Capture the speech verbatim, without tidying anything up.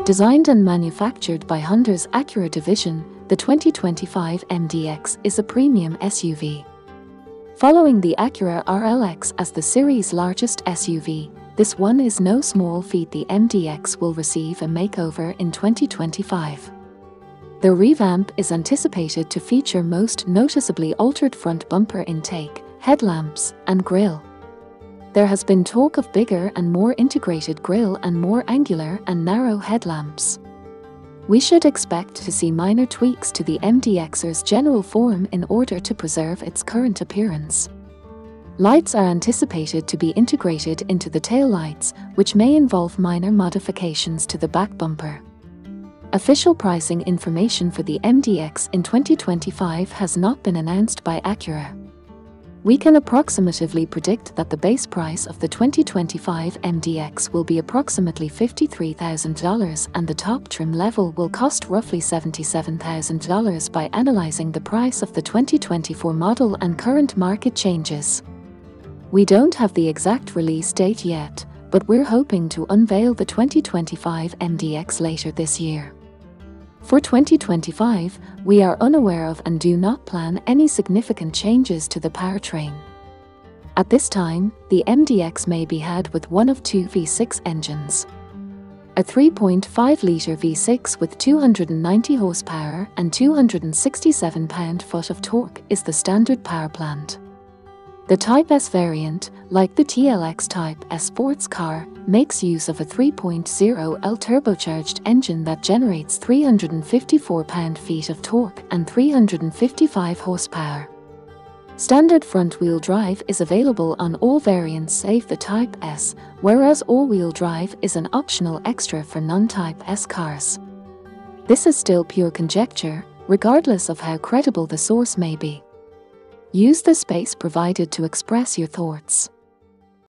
Designed and manufactured by Honda's Acura division, the twenty twenty-five M D X is a premium S U V. Following the Acura R L X as the series' largest S U V, this one is no small feat. The M D X will receive a makeover in twenty twenty-five. The revamp is anticipated to feature most noticeably altered front bumper intake, headlamps, and grille. There has been talk of bigger and more integrated grille and more angular and narrow headlamps. We should expect to see minor tweaks to the MDX's general form in order to preserve its current appearance. Lights are anticipated to be integrated into the taillights, which may involve minor modifications to the back bumper. Official pricing information for the M D X in twenty twenty-five has not been announced by Acura. We can approximatively predict that the base price of the twenty twenty-five M D X will be approximately fifty-three thousand dollars and the top trim level will cost roughly seventy-seven thousand dollars by analyzing the price of the twenty twenty-four model and current market changes. We don't have the exact release date yet, but we're hoping to unveil the twenty twenty-five M D X later this year. For twenty twenty-five, we are unaware of and do not plan any significant changes to the powertrain. At this time, the M D X may be had with one of two V six engines. A three point five litre V six with two hundred ninety horsepower and two hundred sixty-seven pound-foot of torque is the standard power plant. The Type S variant, like the T L X Type S sports car, makes use of a three point oh L turbocharged engine that generates three hundred fifty-four pound-feet of torque and three hundred fifty-five horsepower. Standard front-wheel drive is available on all variants save the Type S, whereas all-wheel drive is an optional extra for non-Type S cars. This is still pure conjecture, regardless of how credible the source may be. Use the space provided to express your thoughts.